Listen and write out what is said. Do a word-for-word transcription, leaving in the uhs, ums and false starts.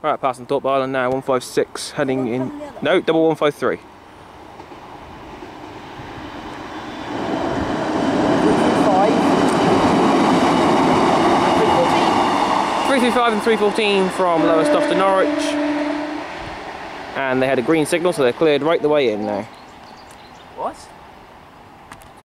Right, passing Thorpe Island now, one five six, heading in, no, double one five three. three three five and three fourteen from Lowestoft to Norwich. And they had a green signal, so they're cleared right the way in now. What?